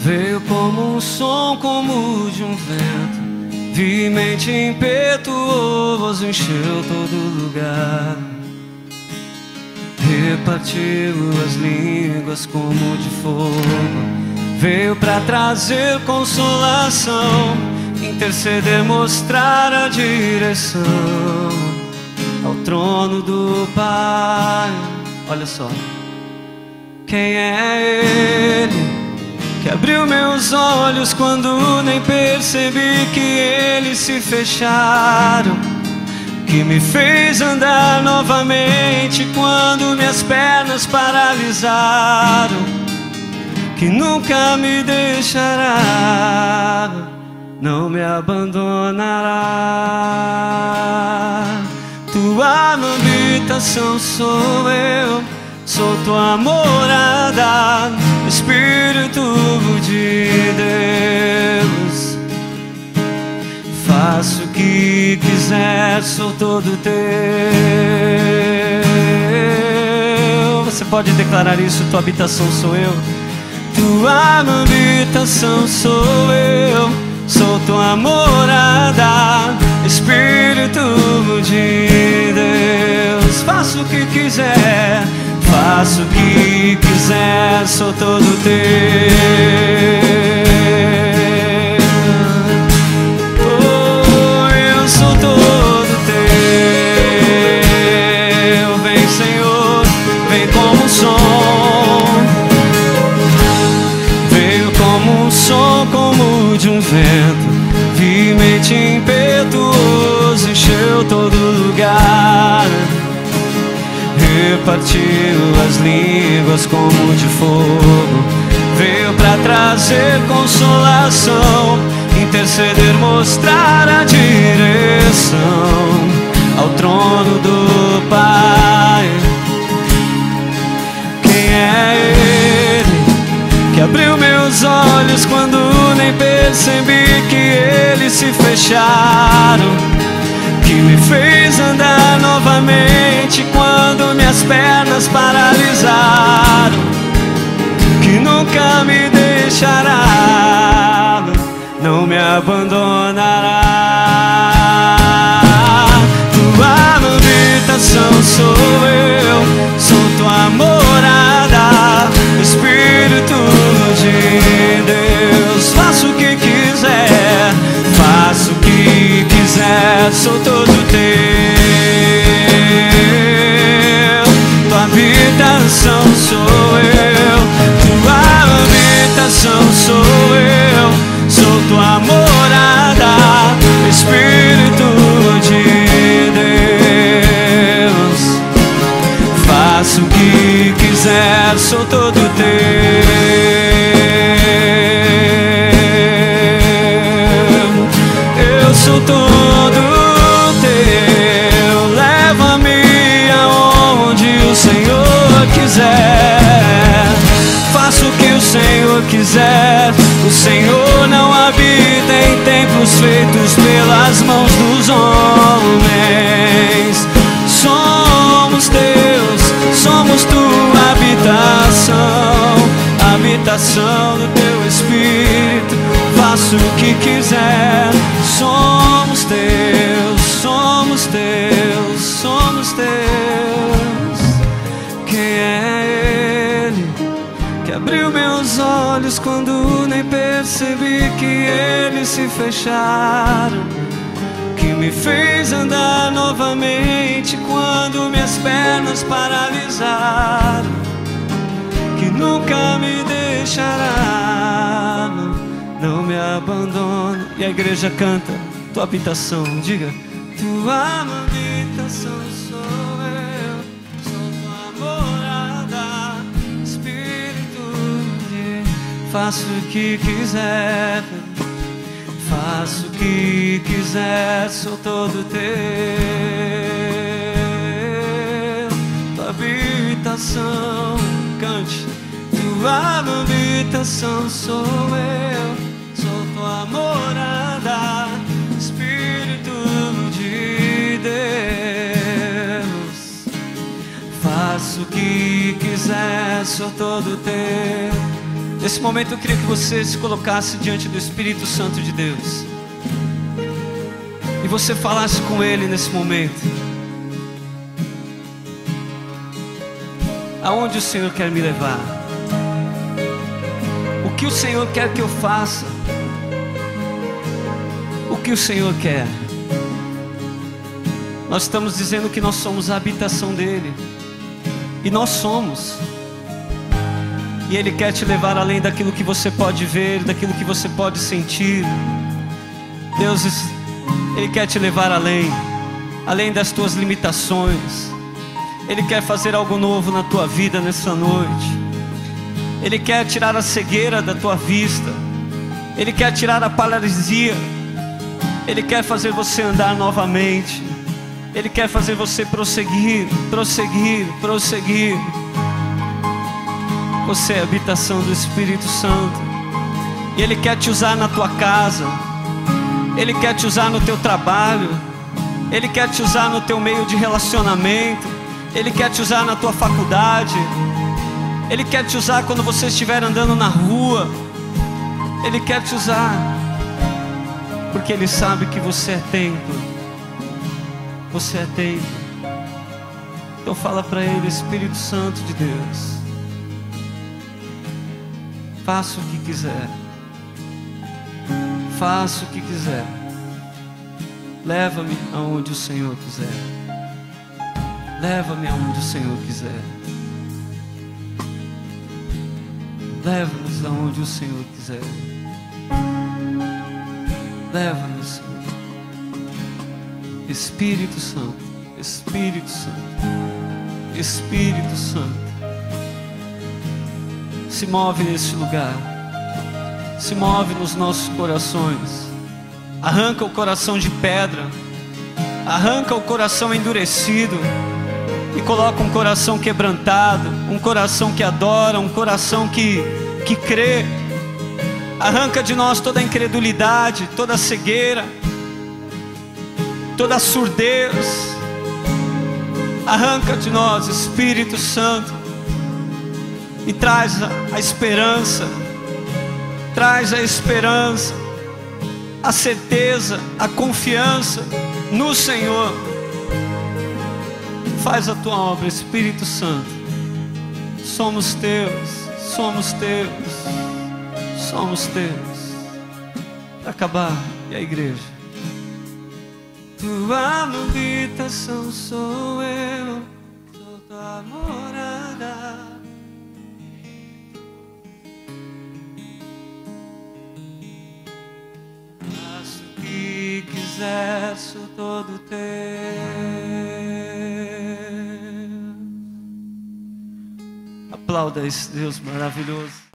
Veio como um som, como de um vento, vimente impetuoso, encheu todo lugar. Repartiu as línguas como de fogo, veio para trazer consolação, interceder, mostrar a direção ao trono do Pai. Olha só, quem é Ele que abriu meus olhos quando nem percebi que eles se fecharam, que me fez andar novamente quando minhas pernas paralisaram, que nunca me deixará, não me abandonará. Tua habitação sou eu, sou tua morada, Espírito de Deus. Faço o que quiser, sou todo teu. Você pode declarar isso, tua habitação sou eu. Tua habitação sou eu, sou tua morada, Espírito de Deus. Faço o que quiser, faço o que quiser, sou todo teu. Oh, eu sou todo teu. Vem, Senhor, vem como um som. Veio como um som, como de um vento, vimente impetuoso, encheu todo lugar. Repartiu as línguas como de fogo, veio para trazer consolação, interceder, mostrar a direção ao trono do Pai. Quem é Ele que abriu meus olhos quando nem percebi que eles se fecharam, que me fez andar novamente quando minhas pernas paralisaram, que nunca me deixará, não me abandonará. Tua habitação sou eu, sou tua morada, Espírito de Deus. Faço o que quiser, faço o que quiser, sou todo teu. Tua habitação sou eu, tua habitação sou eu, sou tua morada, Espírito de Deus. Faço o que quiser, sou todo teu. Eu sou todo teu, leva-me aonde o Senhor quiser. Faço o que o Senhor quiser. O Senhor não habita em templos feitos pelas mãos dos homens. Somos teus, somos tua habitação, habitação do teu Espírito. Faço o que quiser. Somos teus, somos teus, somos teus. Quem é Ele que abriu meus olhos quando nem percebi que eles se fecharam, que me fez andar novamente quando minhas pernas paralisaram, que nunca me deixará, não me abandona. E a igreja canta, tua habitação, diga. Tua habitação sou eu, sou tua morada, Espírito de... Faço o que quiser, faço o que quiser, sou todo teu. Tua habitação, cante. Tua habitação sou eu, sou tua morada, Espírito de Deus. Faço o que quiser, sou todo teu. Nesse momento eu queria que você se colocasse diante do Espírito Santo de Deus e você falasse com Ele nesse momento. Aonde o Senhor quer me levar? O que o Senhor quer que eu faça? O que o Senhor quer? Nós estamos dizendo que nós somos a habitação dEle, e nós somos. E Ele quer te levar além daquilo que você pode ver, daquilo que você pode sentir. Deus, Ele quer te levar além das tuas limitações. Ele quer fazer algo novo na tua vida nessa noite. Ele quer tirar a cegueira da tua vista. Ele quer tirar a paralisia. Ele quer fazer você andar novamente. Ele quer fazer você prosseguir, prosseguir, prosseguir. Você é a habitação do Espírito Santo. E Ele quer te usar na tua casa. Ele quer te usar no teu trabalho. Ele quer te usar no teu meio de relacionamento. Ele quer te usar na tua faculdade. Ele quer te usar quando você estiver andando na rua. Ele quer te usar, porque Ele sabe que você é templo. Você é templo. Então fala para Ele: Espírito Santo de Deus, faça o que quiser. Faça o que quiser. Leva-me aonde o Senhor quiser. Leva-me aonde o Senhor quiser. Leva-nos aonde o Senhor quiser. Leva-nos, Senhor. Espírito Santo, Espírito Santo, Espírito Santo, se move nesse lugar. Se move nos nossos corações. Arranca o coração de pedra. Arranca o coração endurecido e coloca um coração quebrantado, um coração que adora, um coração que crê. Arranca de nós toda a incredulidade, toda a cegueira, toda a surdez. Arranca de nós, Espírito Santo, e traz a esperança. Traz a esperança, a certeza, a confiança no Senhor. Faz a tua obra, Espírito Santo. Somos teus, somos teus, somos teus. Para acabar, e a igreja? Tua habitação sou eu, sou tua morada. Faço o que quiser, sou todo teu. Aplauda esse Deus maravilhoso.